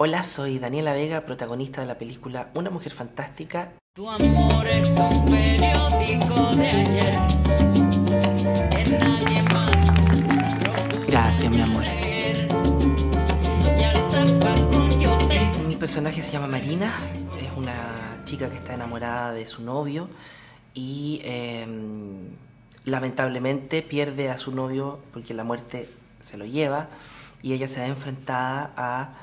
Hola, soy Daniela Vega, protagonista de la película Una mujer fantástica. Tu amor es un periódico de ayer, que nadie más. Gracias, mi amor. Y al zafacón yo te... Mi personaje se llama Marina, es una chica que está enamorada de su novio y lamentablemente pierde a su novio porque la muerte se lo lleva y ella se ve enfrentada a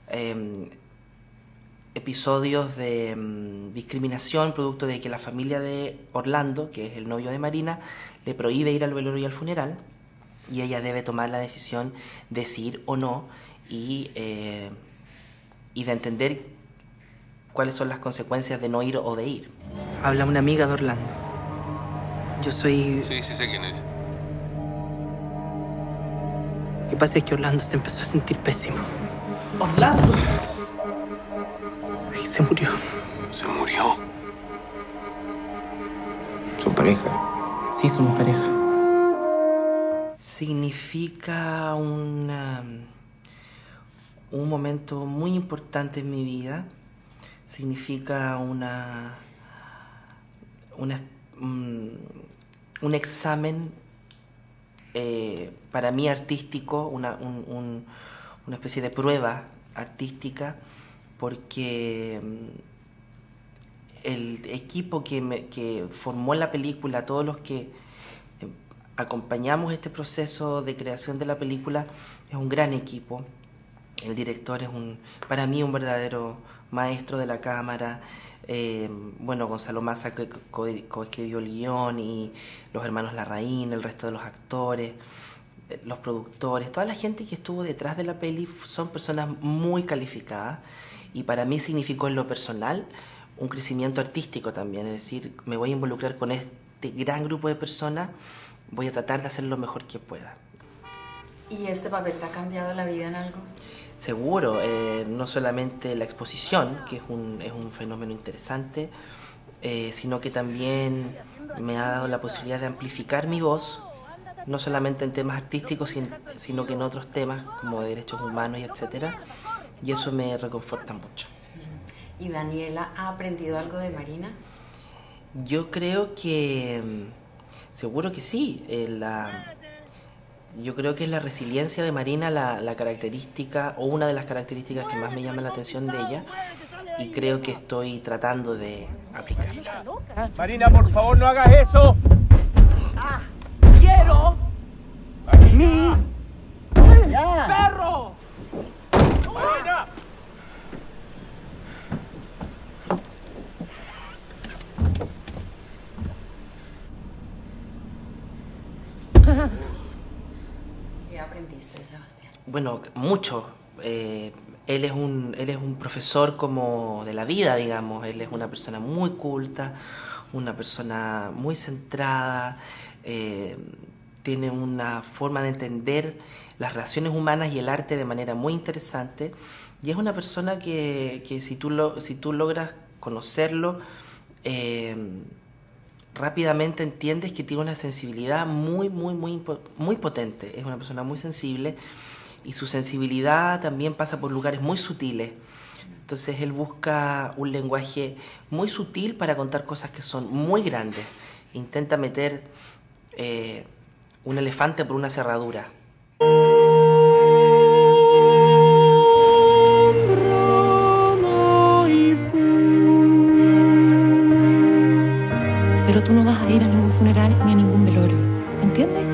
episodios de discriminación producto de que la familia de Orlando, que es el novio de Marina, le prohíbe ir al velorio y al funeral y ella debe tomar la decisión de si ir o no y de entender cuáles son las consecuencias de no ir o de ir. Habla una amiga de Orlando. Yo soy... Sí, sé quién es. Lo que pasa es que Orlando se empezó a sentir pésimo. ¡Orlando! Y se murió. ¿Se murió? ¿Son pareja? Sí, somos pareja. Significa un momento muy importante en mi vida. Significa un examen para mí artístico, una especie de prueba artística, porque el equipo que formó la película, todos los que acompañamos este proceso de creación de la película, es un gran equipo. El director es para mí un verdadero maestro de la cámara. Gonzalo Massa que coescribió el guión, y los hermanos Larraín, el resto de los actores, los productores, toda la gente que estuvo detrás de la peli son personas muy calificadas y para mí significó en lo personal un crecimiento artístico también, es decir, me voy a involucrar con este gran grupo de personas, voy a tratar de hacer lo mejor que pueda. ¿Y este papel te ha cambiado la vida en algo? Seguro, no solamente la exposición, que es un fenómeno interesante, sino que también me ha dado la posibilidad de amplificar mi voz, no solamente en temas artísticos, sino que en otros temas como de derechos humanos y etcétera, y eso me reconforta mucho. ¿Y Daniela ha aprendido algo de Marina? Yo creo que, seguro que sí, yo creo que es la resiliencia de Marina la característica, o una de las características que más me llama la atención de ella, y creo que estoy tratando de aplicarla. Marina, por favor, no hagas eso. ¡Quiero! ¡Mi ¡Perro! Marina! ¿Qué aprendiste, Sebastián? Bueno, mucho. Él es un profesor como de la vida, digamos. Él es una persona muy culta, una persona muy centrada, tiene una forma de entender las relaciones humanas y el arte de manera muy interesante, y es una persona que si tú logras conocerlo, rápidamente entiendes que tiene una sensibilidad muy potente. Es una persona muy sensible y su sensibilidad también pasa por lugares muy sutiles. Entonces él busca un lenguaje muy sutil para contar cosas que son muy grandes. Intenta meter un elefante por una cerradura. Pero tú no vas a ir a ningún funeral ni a ningún velorio, ¿entiendes?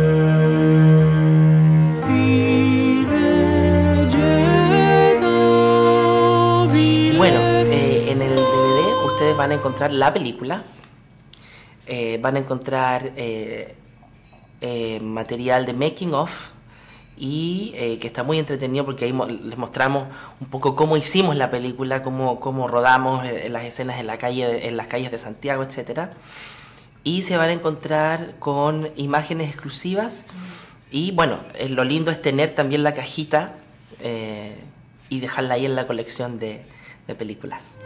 Bueno, en el DVD ustedes van a encontrar la película, van a encontrar material de making of, y que está muy entretenido porque ahí les mostramos un poco cómo hicimos la película, cómo rodamos las escenas en las calles de Santiago, etcétera. Y se van a encontrar con imágenes exclusivas, y bueno, lo lindo es tener también la cajita y dejarla ahí en la colección de películas.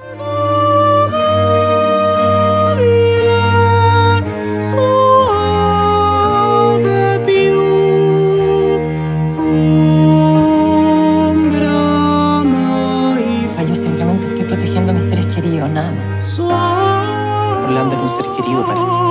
Dios, nada más. Orlando era un ser querido para mí.